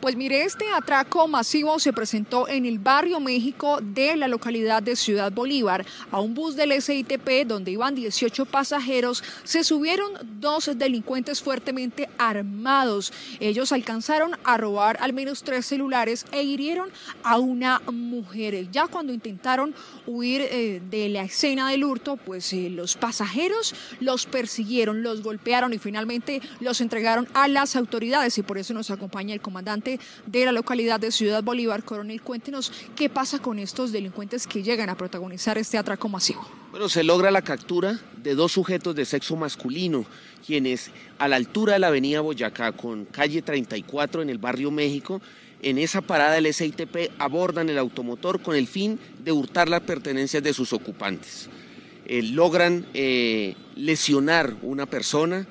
Pues mire, este atraco masivo se presentó en el barrio México de la localidad de Ciudad Bolívar. A un bus del SITP donde iban 18 pasajeros se subieron dos delincuentes fuertemente armados. Ellos alcanzaron a robar al menos 3 celulares e hirieron a una mujer. Ya cuando intentaron huir de la escena del hurto, pues los pasajeros los persiguieron, los golpearon y finalmente los entregaron a las autoridades, y por eso nos acompaña el comandante de la localidad de Ciudad Bolívar. Coronel, cuéntenos qué pasa con estos delincuentes que llegan a protagonizar este atraco masivo. Bueno, se logra la captura de 2 sujetos de sexo masculino, quienes a la altura de la avenida Boyacá con calle 34 en el barrio México, en esa parada del SITP abordan el automotor con el fin de hurtar las pertenencias de sus ocupantes. Logran lesionar una persona,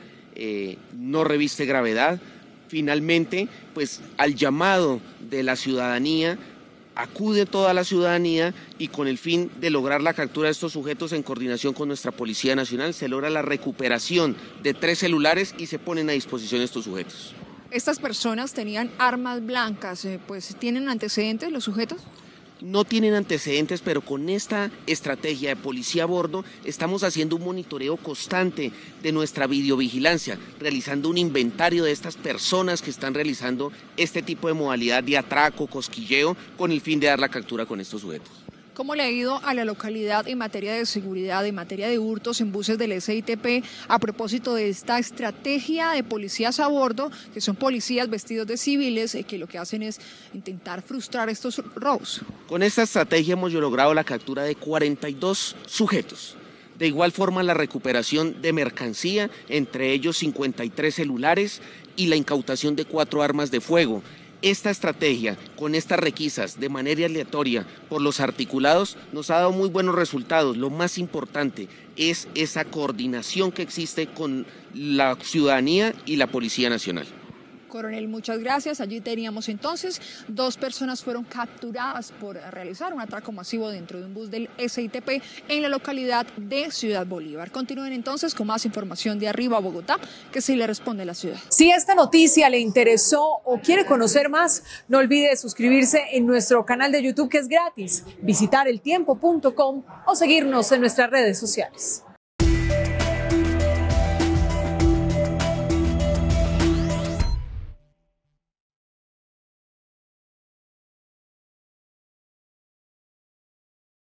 no reviste gravedad. Finalmente, pues al llamado de la ciudadanía, acude toda la ciudadanía y con el fin de lograr la captura de estos sujetos en coordinación con nuestra Policía Nacional, se logra la recuperación de 3 celulares y se ponen a disposición estos sujetos. Estas personas tenían armas blancas, pues ¿tienen antecedentes los sujetos? No tienen antecedentes, pero con esta estrategia de policía a bordo estamos haciendo un monitoreo constante de nuestra videovigilancia, realizando un inventario de estas personas que están realizando este tipo de modalidad de atraco, cosquilleo, con el fin de dar la captura con estos sujetos. ¿Cómo le ha ido a la localidad en materia de seguridad, en materia de hurtos en buses del SITP a propósito de esta estrategia de policías a bordo, que son policías vestidos de civiles que lo que hacen es intentar frustrar estos robos? Con esta estrategia hemos logrado la captura de 42 sujetos. De igual forma la recuperación de mercancía, entre ellos 53 celulares y la incautación de 4 armas de fuego. Esta estrategia, con estas requisas de manera aleatoria por los articulados, nos ha dado muy buenos resultados. Lo más importante es esa coordinación que existe con la ciudadanía y la Policía Nacional. Coronel, muchas gracias. Allí teníamos entonces 2 personas fueron capturadas por realizar un atraco masivo dentro de un bus del SITP en la localidad de Ciudad Bolívar. Continúen entonces con más información de Arriba Bogotá, que sí le responde la ciudad. Si esta noticia le interesó o quiere conocer más, no olvide suscribirse en nuestro canal de YouTube, que es gratis, visitar eltiempo.com o seguirnos en nuestras redes sociales.